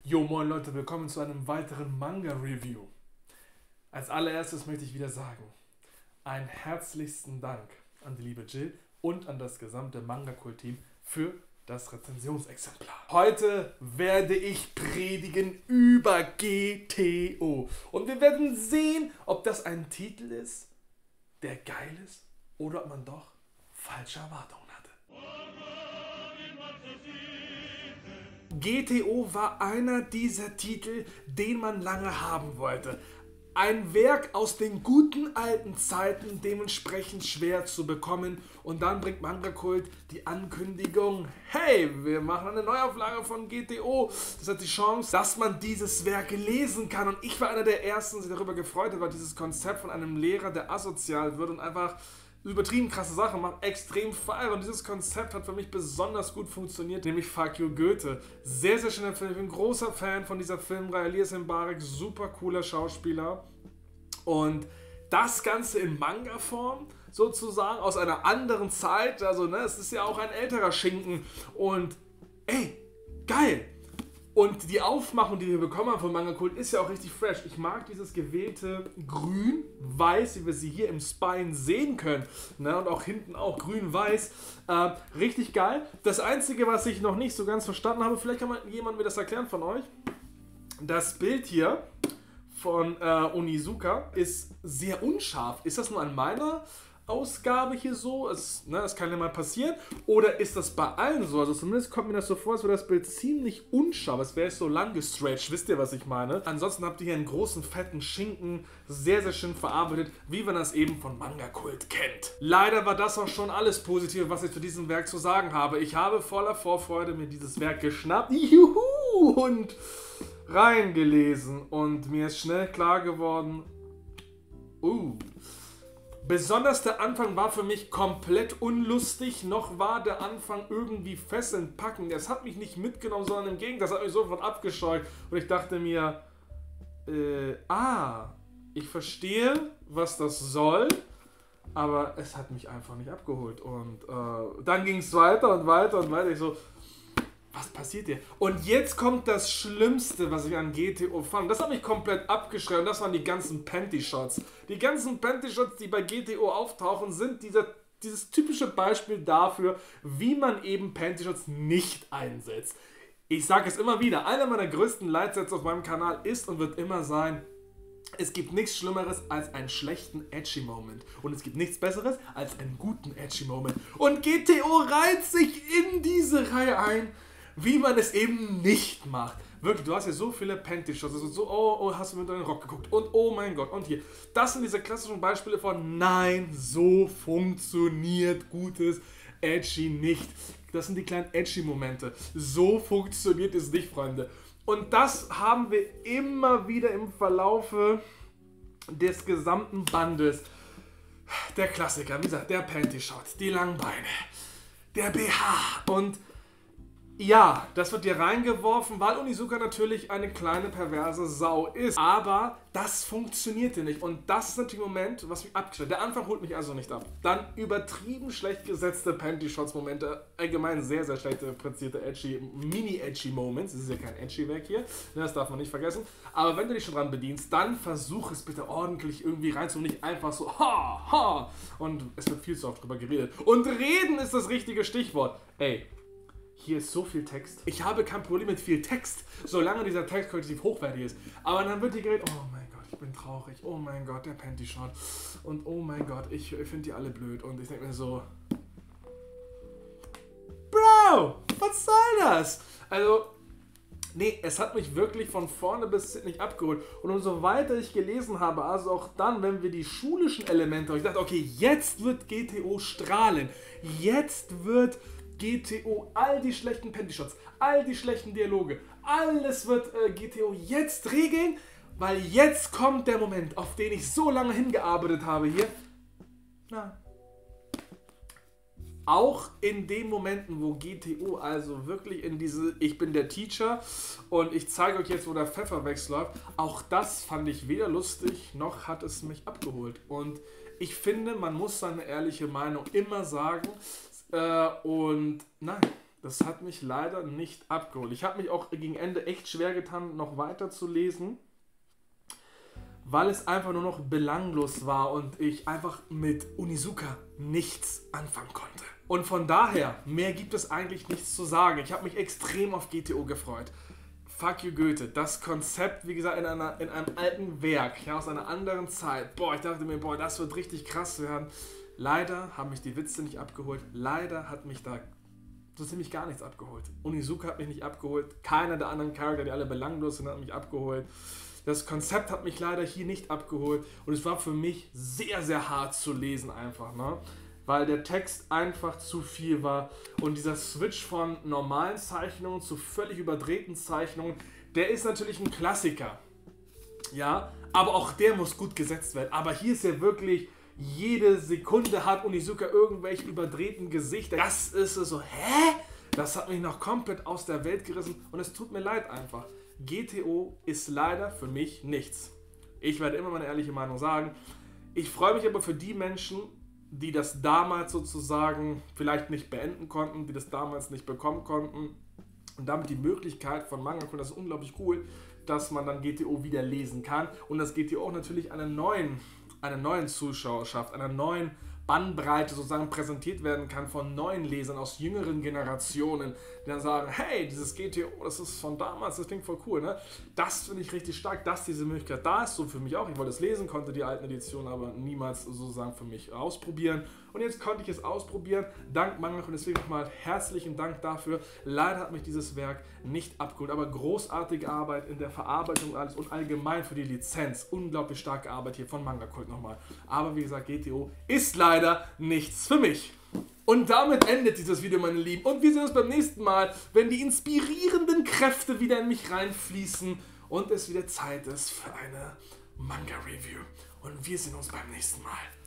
Jo, moin Leute, willkommen zu einem weiteren Manga-Review. Als allererstes möchte ich wieder sagen, einen herzlichsten Dank an die liebe Jill und an das gesamte Manga-Kult-Team für das Rezensionsexemplar. Heute werde ich predigen über GTO und wir werden sehen, ob das ein Titel ist, der geil ist oder ob man doch falsche Erwartungen hatte. GTO war einer dieser Titel, den man lange haben wollte. Ein Werk aus den guten alten Zeiten, dementsprechend schwer zu bekommen. Und dann bringt Manga Kult die Ankündigung, hey, wir machen eine Neuauflage von GTO. Das hat die Chance, dass man dieses Werk lesen kann. Und ich war einer der Ersten, die sich darüber gefreut hat, weil dieses Konzept von einem Lehrer, der asozial wird und einfach übertrieben krasse Sachen macht, extrem feiern. Und dieses Konzept hat für mich besonders gut funktioniert, nämlich Fuck You Goethe. Sehr, sehr schöner Film. Ich bin ein großer Fan von dieser Filmreihe. Elias Mbarek, super cooler Schauspieler. Und das Ganze in Manga-Form, sozusagen, aus einer anderen Zeit. Also, ne, es ist ja auch ein älterer Schinken. Und, ey, geil! Und die Aufmachung, die wir bekommen haben von Manga Kult, ist ja auch richtig fresh. Ich mag dieses gewählte Grün-Weiß, wie wir sie hier im Spine sehen können. Ne? Und auch hinten auch Grün-Weiß. Richtig geil. Das Einzige, was ich noch nicht so ganz verstanden habe, vielleicht kann jemand mir das erklären von euch. Das Bild hier von Onizuka ist sehr unscharf. Ist das nur an meiner Ausgabe hier so? Das kann ja mal passieren. Oder ist das bei allen so? Also zumindest kommt mir das so vor, als wäre das Bild ziemlich unscharf. Es wäre so lang gestretched. Wisst ihr, was ich meine? Ansonsten habt ihr hier einen großen, fetten Schinken. Sehr, sehr schön verarbeitet, wie man das eben von Manga Kult kennt. Leider war das auch schon alles Positive, was ich zu diesem Werk zu sagen habe. Ich habe voller Vorfreude mir dieses Werk geschnappt. Juhu! Und reingelesen. Und mir ist schnell klar geworden, besonders der Anfang war für mich komplett unlustig, noch war der Anfang irgendwie fesselnd packend. Es hat mich nicht mitgenommen, sondern im Gegenteil, das hat mich sofort abgescheucht. Und ich dachte mir, ich verstehe, was das soll, aber es hat mich einfach nicht abgeholt. Und dann ging es weiter und weiter und weiter. Ich so, was passiert hier? Und jetzt kommt das Schlimmste, was ich an GTO fand. Das hat mich komplett abgeschreckt. Und das waren die ganzen Panty-Shots. Die ganzen Panty-Shots, die bei GTO auftauchen, sind dieses typische Beispiel dafür, wie man eben Panty-Shots nicht einsetzt. Ich sage es immer wieder, einer meiner größten Leitsätze auf meinem Kanal ist und wird immer sein, es gibt nichts Schlimmeres als einen schlechten Edgy-Moment. Und es gibt nichts Besseres als einen guten Edgy-Moment. Und GTO reiht sich in diese Reihe ein, wie man es eben nicht macht. Wirklich, du hast hier so viele Panty-Shots. Also so, oh, hast du mit deinem Rock geguckt? Und oh mein Gott, und hier. Das sind diese klassischen Beispiele von nein, so funktioniert gutes Edgy nicht. Das sind die kleinen Edgy-Momente. So funktioniert es nicht, Freunde. Und das haben wir immer wieder im Verlaufe des gesamten Bandes. Der Klassiker, wie gesagt, der Panty-Shot, die langen Beine, der BH und ja, das wird dir reingeworfen, weil Onizuka natürlich eine kleine perverse Sau ist. Aber das funktionierte nicht. Und das ist natürlich ein Moment, was mich abgestellt hat. Der Anfang holt mich also nicht ab. Dann übertrieben schlecht gesetzte Panty-Shots-Momente. Allgemein sehr, sehr schlecht interpretierte Mini-Edgy-Moments. Das ist ja kein Edgy-Werk hier. Das darf man nicht vergessen. Aber wenn du dich schon dran bedienst, dann versuch es bitte ordentlich irgendwie reinzuholen. Nicht einfach so, ha, ha. Und es wird viel zu oft drüber geredet. Und reden ist das richtige Stichwort. Ey. Hier ist so viel Text. Ich habe kein Problem mit viel Text, solange dieser Text qualitativ hochwertig ist. Aber dann wird hier geredet, oh mein Gott, ich bin traurig. Oh mein Gott, der Panty-Shot. Und oh mein Gott, ich finde die alle blöd. Und ich denke mir so, Bro, was soll das? Also, nee, es hat mich wirklich von vorne bis hinten nicht abgeholt. Und umso weiter ich gelesen habe, also auch dann, wenn wir die schulischen Elemente, ich dachte, okay, jetzt wird GTO strahlen. Jetzt wird GTO, all die schlechten Panty-Shots, all die schlechten Dialoge, alles wird GTO jetzt regeln, weil jetzt kommt der Moment, auf den ich so lange hingearbeitet habe hier. Na. Auch in den Momenten, wo GTO also wirklich in diese, ich bin der Teacher und ich zeige euch jetzt, wo der Pfeffer wegläuft, auch das fand ich weder lustig, noch hat es mich abgeholt. Und ich finde, man muss seine ehrliche Meinung immer sagen. Und nein, das hat mich leider nicht abgeholt. Ich habe mich auch gegen Ende echt schwer getan, noch weiter zu lesen, weil es einfach nur noch belanglos war und ich einfach mit Onizuka nichts anfangen konnte. Und von daher, mehr gibt es eigentlich nichts zu sagen. Ich habe mich extrem auf GTO gefreut. Fuck you Goethe, das Konzept, wie gesagt, in einem alten Werk, ja, aus einer anderen Zeit. Boah, ich dachte mir, boah, das wird richtig krass werden. Leider haben mich die Witze nicht abgeholt. Leider hat mich da so ziemlich gar nichts abgeholt. Onizuka hat mich nicht abgeholt. Keiner der anderen Charakter, die alle belanglos sind, hat mich abgeholt. Das Konzept hat mich leider hier nicht abgeholt. Und es war für mich sehr, sehr hart zu lesen einfach, ne? Weil der Text einfach zu viel war. Und dieser Switch von normalen Zeichnungen zu völlig überdrehten Zeichnungen, der ist natürlich ein Klassiker. Ja, aber auch der muss gut gesetzt werden. Aber hier ist ja wirklich, jede Sekunde hat Onizuka irgendwelche überdrehten Gesichter. Das ist so, hä? Das hat mich noch komplett aus der Welt gerissen. Und es tut mir leid einfach. GTO ist leider für mich nichts. Ich werde immer meine ehrliche Meinung sagen. Ich freue mich aber für die Menschen, die das damals sozusagen vielleicht nicht beenden konnten, die das damals nicht bekommen konnten und damit die Möglichkeit von Manga, das ist unglaublich cool, dass man dann GTO wieder lesen kann und dass GTO auch natürlich einen neuen Zuschauerschaft, einer neuen Bandbreite sozusagen präsentiert werden kann von neuen Lesern aus jüngeren Generationen, die dann sagen, hey, dieses GTO, das ist von damals, das klingt voll cool, ne? Das finde ich richtig stark, dass diese Möglichkeit da ist, so für mich auch. Ich wollte es lesen, konnte die alten Editionen aber niemals sozusagen für mich ausprobieren. Und jetzt konnte ich es ausprobieren, dank Manga, und deswegen nochmal herzlichen Dank dafür. Leider hat mich dieses Werk nicht abgeholt, aber großartige Arbeit in der Verarbeitung und alles und allgemein für die Lizenz. Unglaublich starke Arbeit hier von Manga Kult nochmal. Aber wie gesagt, GTO ist leider nichts für mich. Und damit endet dieses Video, meine Lieben. Und wir sehen uns beim nächsten Mal, wenn die inspirierenden Kräfte wieder in mich reinfließen und es wieder Zeit ist für eine Manga-Review. Und wir sehen uns beim nächsten Mal.